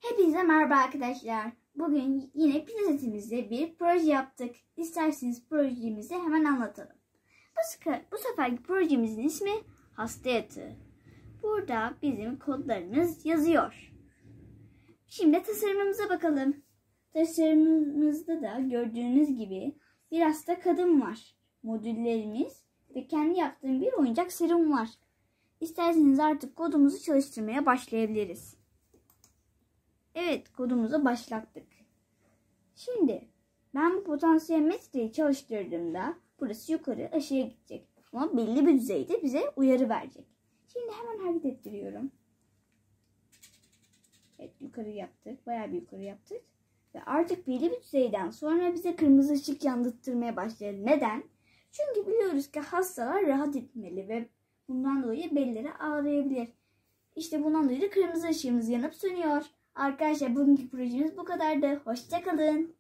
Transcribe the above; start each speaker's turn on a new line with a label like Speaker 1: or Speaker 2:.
Speaker 1: Hepinize merhaba arkadaşlar. Bugün yine Pizzasetimizde bir proje yaptık. İsterseniz projemizi hemen anlatalım. Bu seferki projemizin ismi Hasta Yatağı. Burada bizim kodlarımız yazıyor. Şimdi tasarımımıza bakalım. Tasarımımızda da gördüğünüz gibi bir hasta kadın var. Modüllerimiz ve kendi yaptığım bir oyuncak serum var. İsterseniz artık kodumuzu çalıştırmaya başlayabiliriz. Evet, kodumuzu başlattık. Şimdi ben bu potansiyometreyi çalıştırdığımda burası yukarı aşağıya gidecek. Ama belli bir düzeyde bize uyarı verecek. Şimdi hemen hareket ettiriyorum. Evet, yukarı yaptık. Bayağı bir yukarı yaptık. Ve artık belli bir düzeyden sonra bize kırmızı ışık yandırtmaya başladı. Neden? Çünkü biliyoruz ki hastalar rahat etmeli ve bundan dolayı belleri ağrıyabilir. İşte bundan dolayı kırmızı ışığımız yanıp sönüyor. Arkadaşlar bugünkü projemiz bu kadardı. Hoşça kalın.